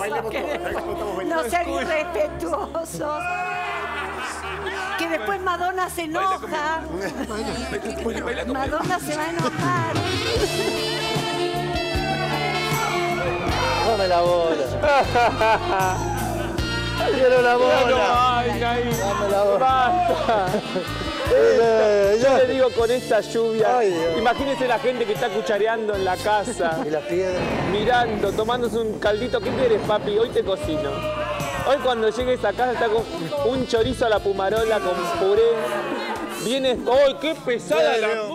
No sean irrespetuosos. Que después Madonna se enoja. Madonna se va a enojar. Dame la bola. Quiero la bola. Ay, Naim. Dame la bola. Basta. Yo le digo con esta lluvia. Imagínese la gente que está cuchareando en la casa. Y las piedras. Mirando, tomándose un caldito. ¿Qué quieres, papi? Hoy te cocino. Hoy cuando llegues a casa está con un chorizo a la pumarola con puré. Vienes. ¡Ay, qué pesada la